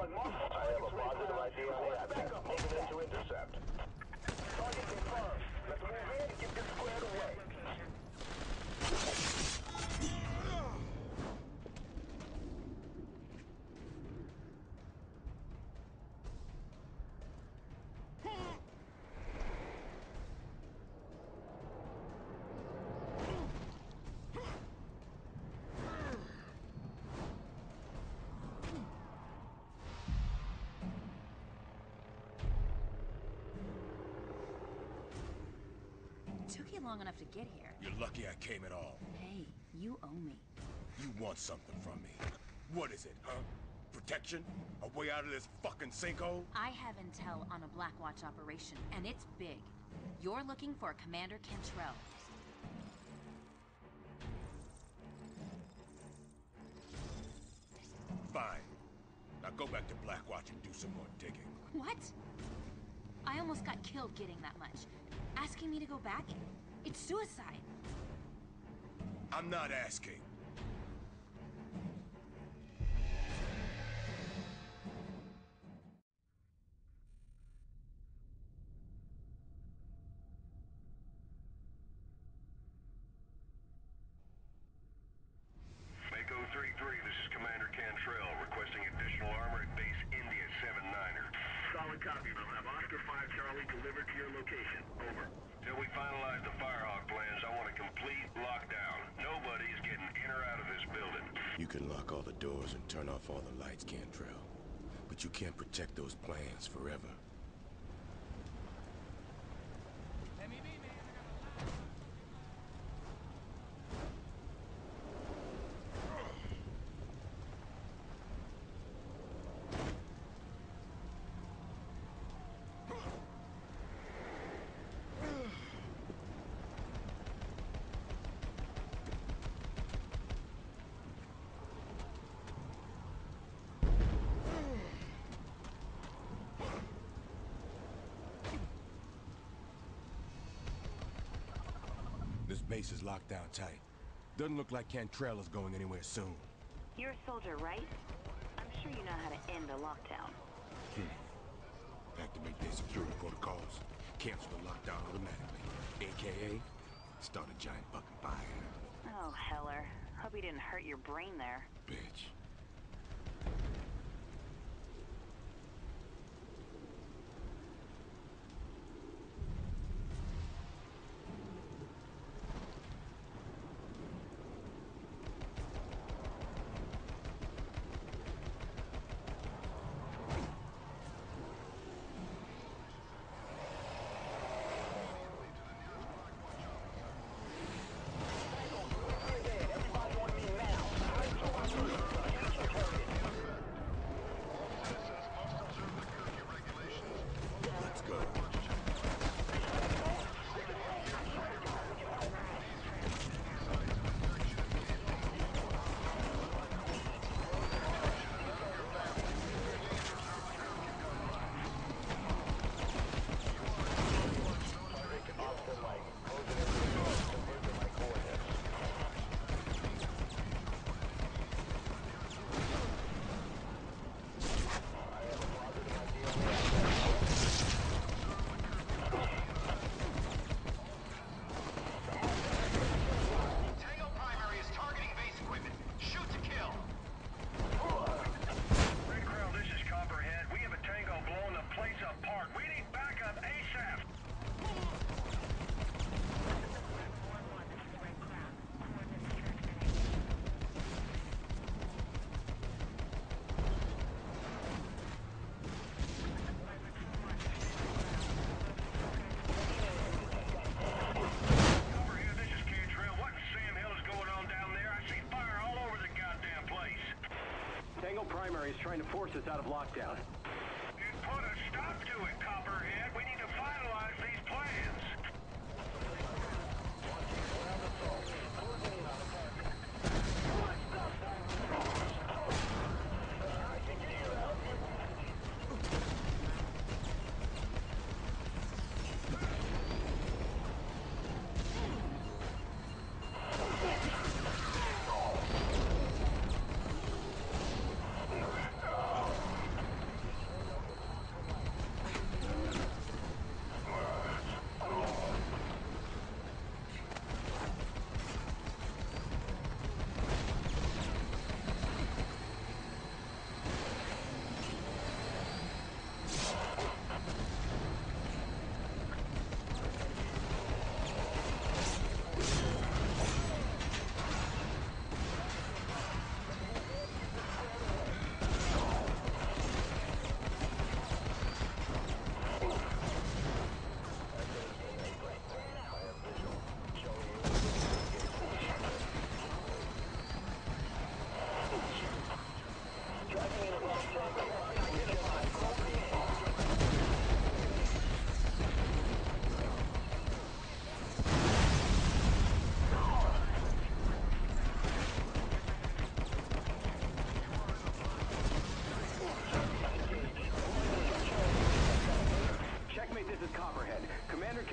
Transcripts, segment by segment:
I have a positive ID on the asset. Moving into intercept. Target confirmed. Let's move in and get this squared away. Took you long enough to get here. You're lucky I came at all. Hey, you owe me. You want something from me. What is it, huh? Protection? A way out of this fucking sinkhole? I have intel on a Blackwatch operation, and it's big. You're looking for Commander Cantrell. Fine. Now go back to Blackwatch and do some more digging. What? I almost got killed getting that much. Asking me to go back? It's suicide. I'm not asking. Mako 3-3, this is Commander Cantrell, requesting additional armor at Base India 7-9er. Solid copy. We'll have Oscar 5 Charlie delivered to your location. Over. Till we finalize the Firehawk plans, I want a complete lockdown. Nobody is getting in or out of this building. You can lock all the doors and turn off all the lights, Cantrell. But you can't protect those plans forever. This base is locked down tight. Doesn't look like Cantrell is going anywhere soon. You're a soldier, right? I'm sure you know how to end a lockdown. Activate their security protocols. Cancel the lockdown automatically. AKA, start a giant fucking fire. Oh, Heller. Hope he didn't hurt your brain there. Bitch. Is trying to force us out of lockdown. Put a stop to it, Copperhead. We need to finalize these plans.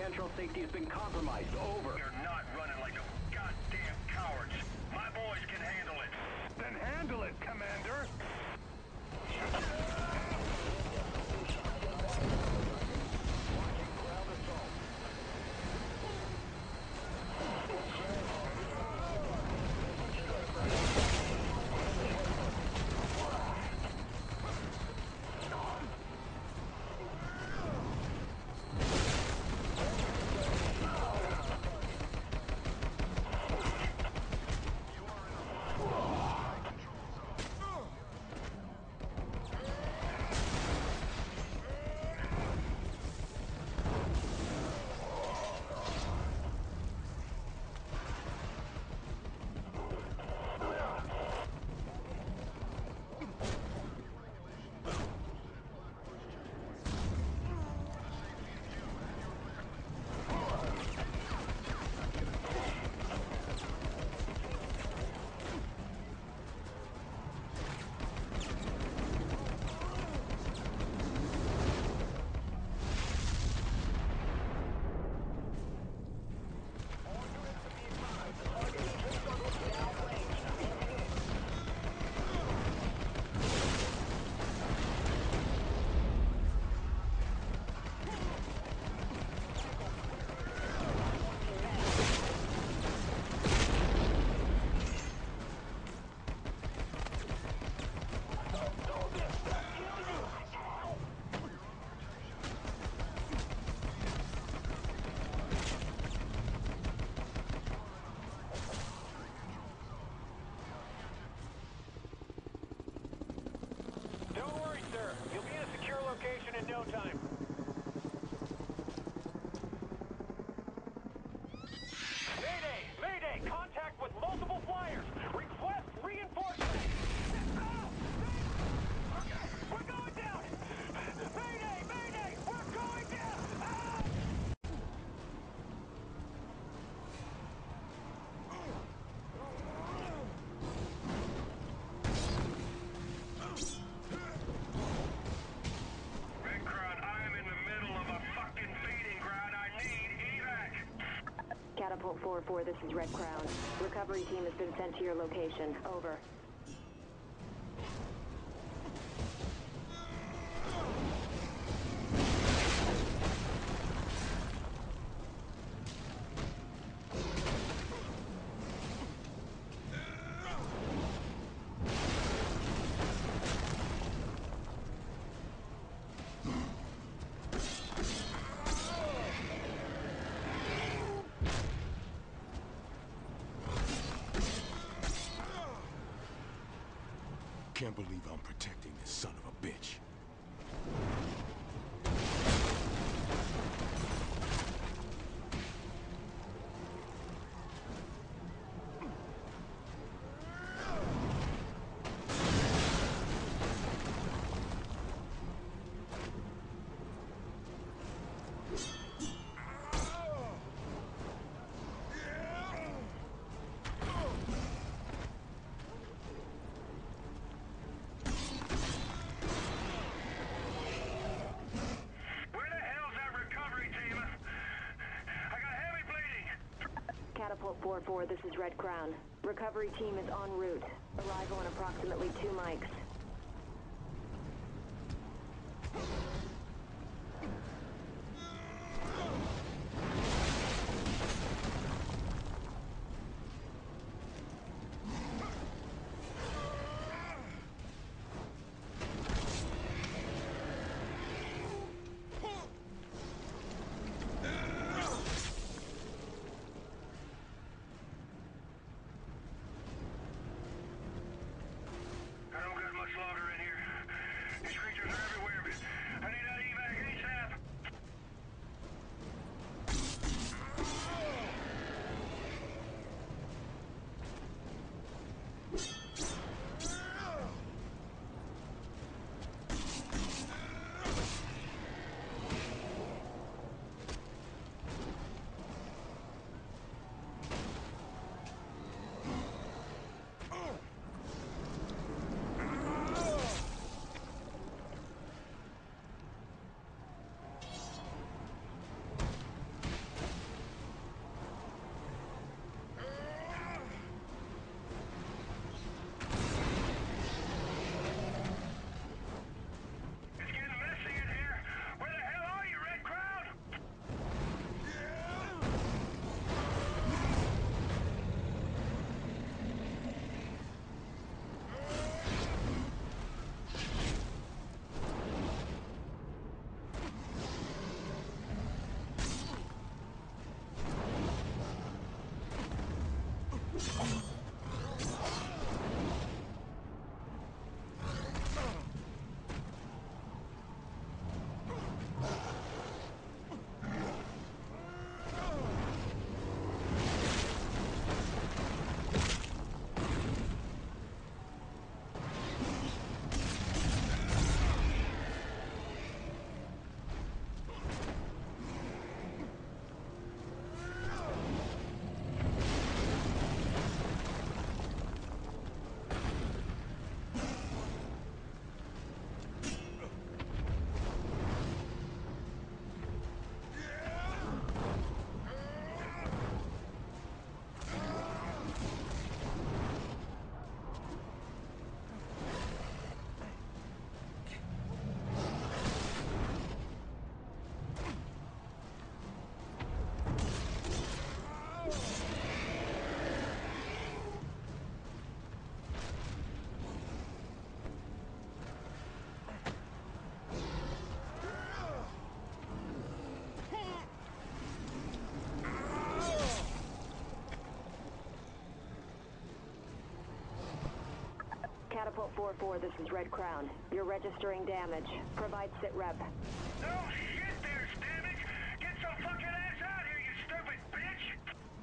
Central safety has been compromised. Over. You're not running like no goddamn cowards. My boys can handle it. Then handle it, Commander. In no time. Mayday! Mayday! Contact with multiple flyers! Request reinforcements! We're going down! Mayday! Mayday! We're going down! Catapult 4-4, this is Red Crown. Recovery team has been sent to your location. Over. Can't believe I'm protecting this son of a bitch. Catapult 4-4, this is Red Crown. Recovery team is en route. Arrival in approximately 2 mics. I don't got Catapult 4-4, this is Red Crown. You're registering damage. Provide sit rep. No shit, there's damage! Get some fucking ass out here, you stupid bitch!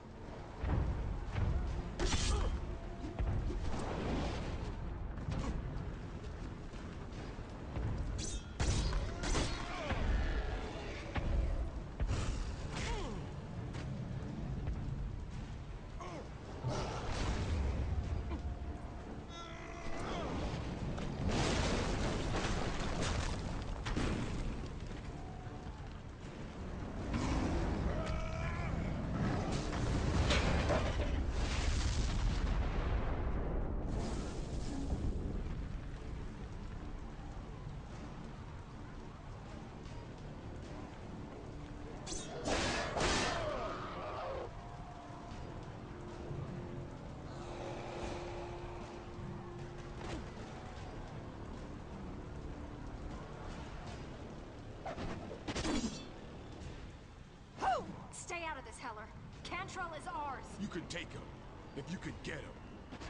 Stay out of this, Heller. Cantrell is ours. You can take him, if you can get him.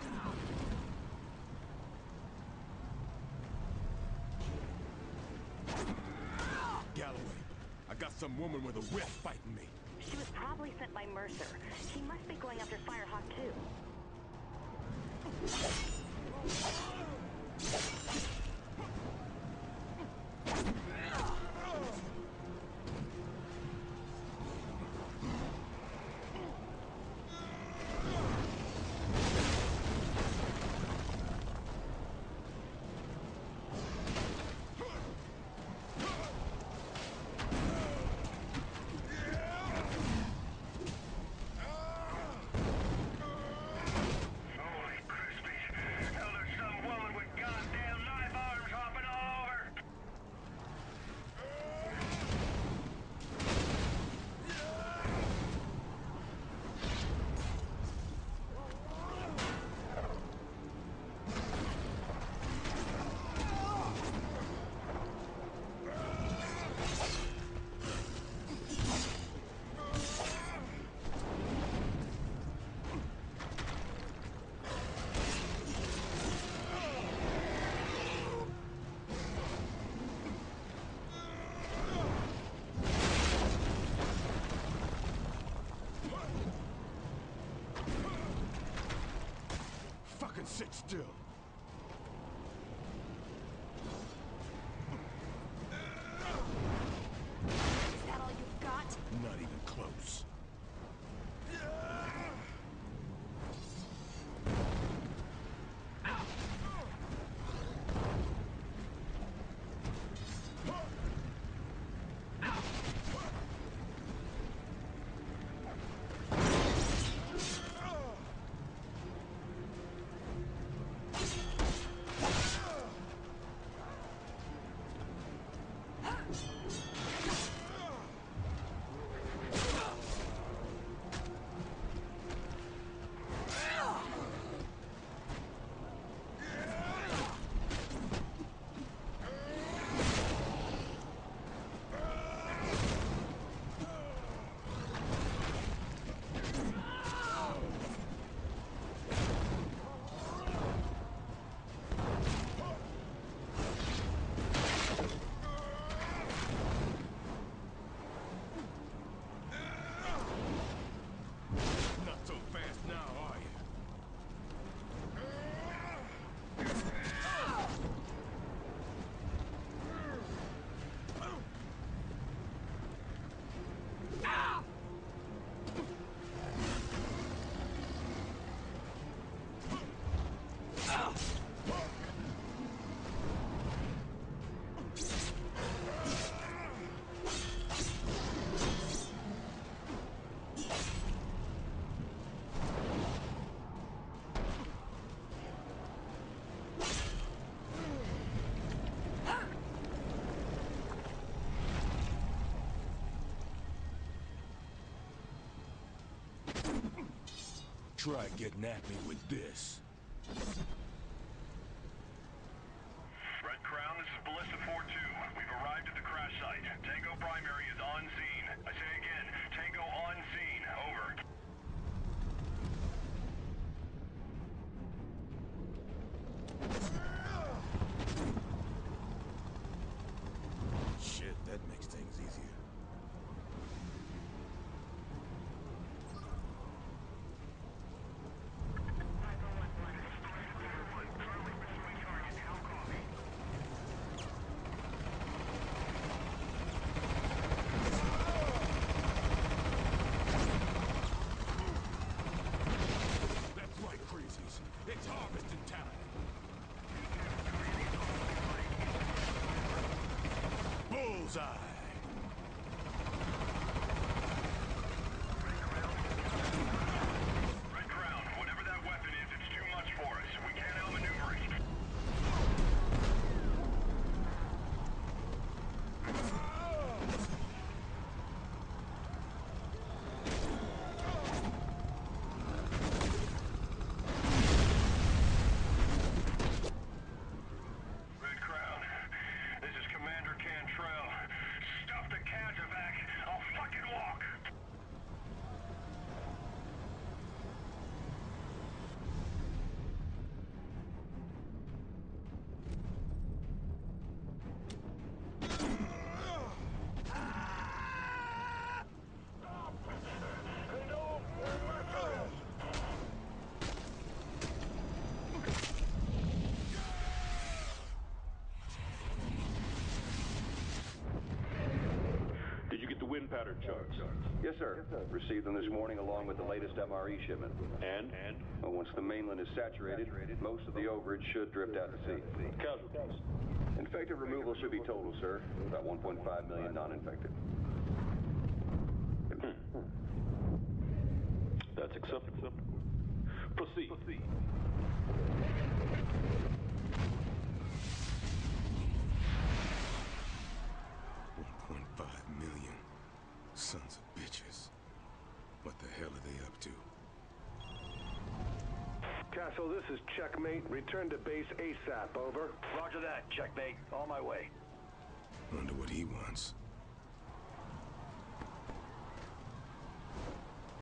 Galloway, I got some woman with a whip fighting me. She was probably sent by Mercer. She must be going after Firehawk too. Sit still. Is that all you've got? Not even close. Try getting at me with this. Red Crown, this is Ballista 4-2. We've arrived at the crash site. Tango Primary is on scene. I say again, Tango on scene. Over. pattern charts. Yes, sir. Received them this morning along with the latest MRE shipment. And? Well, once the mainland is saturated, most of the overage should drift out to sea. Casualties. Infected removal should be total, sir. About 1.5 million non-infected. That's acceptable. Proceed. 1.5 million. Sons of bitches. What the hell are they up to? Castle, this is Checkmate. Return to base ASAP, over. Roger that, Checkmate. On my way. Wonder what he wants.